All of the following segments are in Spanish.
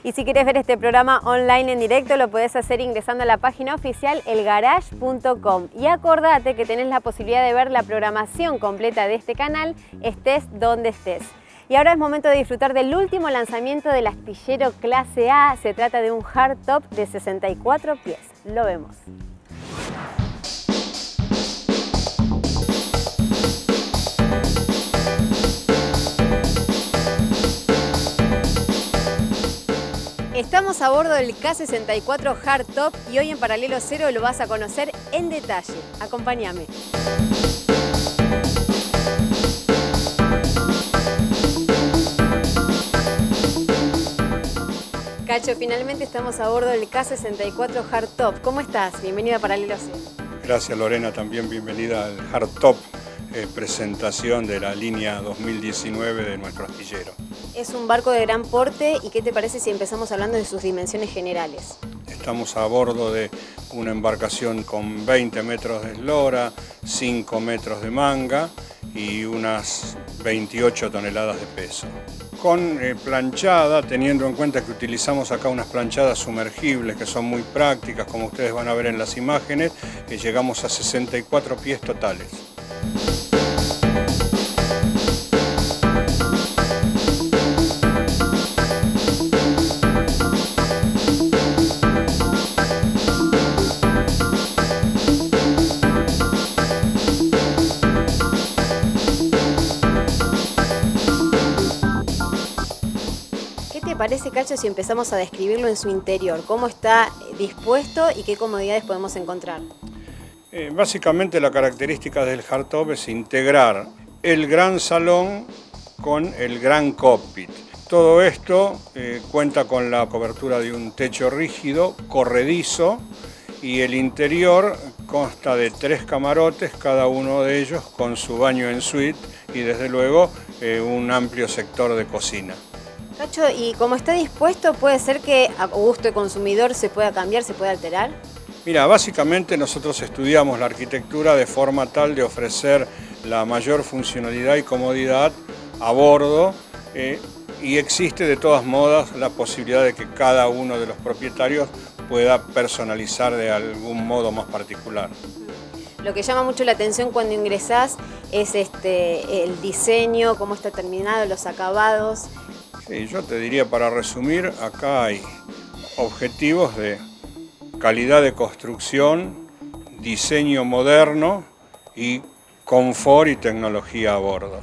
Y si quieres ver este programa online en directo, lo podés hacer ingresando a la página oficial elgarage.com. Y acordate que tenés la posibilidad de ver la programación completa de este canal, estés donde estés. Y ahora es momento de disfrutar del último lanzamiento del astillero clase A. Se trata de un hardtop de 64 pies. Lo vemos. Estamos a bordo del K64 Hardtop y hoy en Paralelo Cero lo vas a conocer en detalle. Acompáñame. Cacho, finalmente estamos a bordo del K64 Hardtop. ¿Cómo estás? Bienvenida a Paralelo Cero. Gracias, Lorena, también bienvenida al Hardtop, presentación de la línea 2019 de nuestro astillero. Es un barco de gran porte y ¿qué te parece si empezamos hablando de sus dimensiones generales? Estamos a bordo de una embarcación con 20 metros de eslora, 5 metros de manga y unas 28 toneladas de peso. Con planchada, teniendo en cuenta que utilizamos acá unas planchadas sumergibles que son muy prácticas, como ustedes van a ver en las imágenes, llegamos a 64 pies totales. ¿Qué te parece, Cacho, si empezamos a describirlo en su interior? ¿Cómo está dispuesto y qué comodidades podemos encontrar? Básicamente la característica del hardtop es integrar el gran salón con el gran cockpit. Todo esto cuenta con la cobertura de un techo rígido, corredizo, y el interior consta de 3 camarotes, cada uno de ellos con su baño en suite y desde luego un amplio sector de cocina. Cacho, ¿y como está dispuesto, puede ser que a gusto del consumidor se pueda cambiar, se pueda alterar? Mira, básicamente nosotros estudiamos la arquitectura de forma tal de ofrecer la mayor funcionalidad y comodidad a bordo y existe de todas modas la posibilidad de que cada uno de los propietarios pueda personalizar de algún modo más particular. Lo que llama mucho la atención cuando ingresás es el diseño, cómo está terminado, los acabados. Sí, yo te diría, para resumir, acá hay objetivos de calidad de construcción, diseño moderno y confort y tecnología a bordo.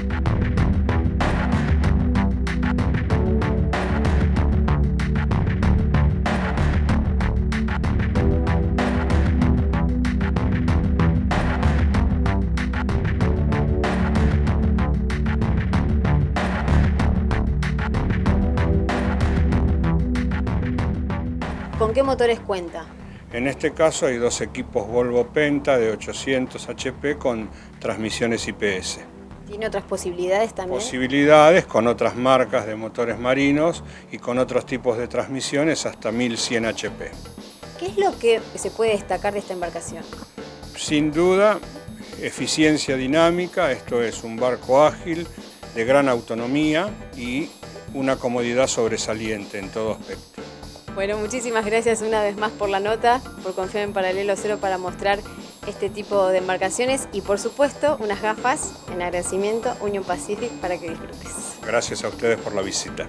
¿Con qué motores cuenta? En este caso hay 2 equipos Volvo Penta de 800 HP con transmisiones IPS. ¿Tiene otras posibilidades también? Posibilidades con otras marcas de motores marinos y con otros tipos de transmisiones hasta 1100 HP. ¿Qué es lo que se puede destacar de esta embarcación? Sin duda, eficiencia dinámica, esto es un barco ágil, de gran autonomía y una comodidad sobresaliente en todo aspecto. Bueno, muchísimas gracias una vez más por la nota, por confiar en Paralelo Cero para mostrar este tipo de embarcaciones y por supuesto unas gafas en agradecimiento Union Pacific para que disfrutes. Gracias a ustedes por la visita.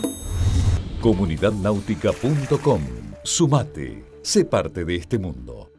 Comunidadnáutica.com. Sumate, sé parte de este mundo.